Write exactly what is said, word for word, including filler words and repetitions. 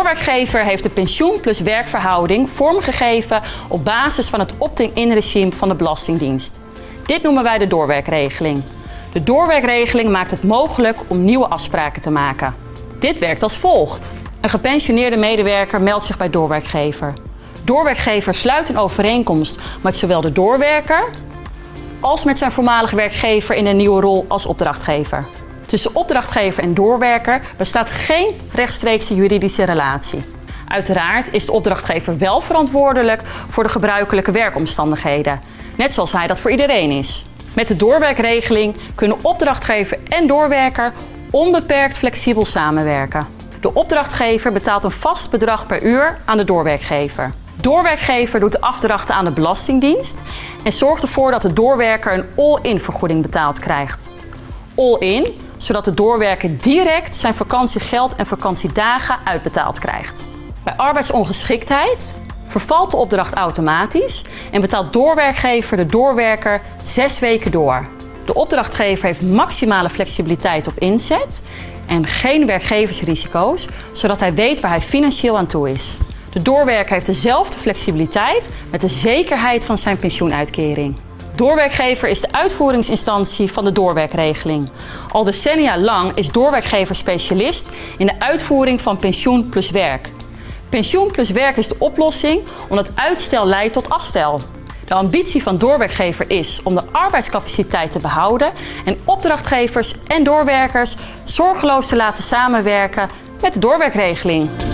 doorwerkgever heeft de pensioen plus werkverhouding vormgegeven op basis van het opt-in regime van de Belastingdienst. Dit noemen wij de doorwerkregeling. De doorwerkregeling maakt het mogelijk om nieuwe afspraken te maken. Dit werkt als volgt. Een gepensioneerde medewerker meldt zich bij doorwerkgever. Doorwerkgever sluit een overeenkomst met zowel de doorwerker als met zijn voormalige werkgever in een nieuwe rol als opdrachtgever. Tussen opdrachtgever en doorwerker bestaat geen rechtstreekse juridische relatie. Uiteraard is de opdrachtgever wel verantwoordelijk voor de gebruikelijke werkomstandigheden, net zoals hij dat voor iedereen is. Met de doorwerkregeling kunnen opdrachtgever en doorwerker onbeperkt flexibel samenwerken. De opdrachtgever betaalt een vast bedrag per uur aan de doorwerkgever. Doorwerkgever doet de afdrachten aan de Belastingdienst en zorgt ervoor dat de doorwerker een all-in vergoeding betaald krijgt. All-in, zodat de doorwerker direct zijn vakantiegeld en vakantiedagen uitbetaald krijgt. Bij arbeidsongeschiktheid vervalt de opdracht automatisch en betaalt doorwerkgever de doorwerker zes weken door. De opdrachtgever heeft maximale flexibiliteit op inzet en geen werkgeversrisico's, zodat hij weet waar hij financieel aan toe is. De doorwerker heeft dezelfde flexibiliteit met de zekerheid van zijn pensioenuitkering. Doorwerkgever is de uitvoeringsinstantie van de doorwerkregeling. Al decennia lang is doorwerkgever specialist in de uitvoering van pensioen plus werk. Pensioen plus werk is de oplossing omdat uitstel leidt tot afstel. De ambitie van doorwerkgever is om de arbeidscapaciteit te behouden en opdrachtgevers en doorwerkers zorgeloos te laten samenwerken met de doorwerkregeling.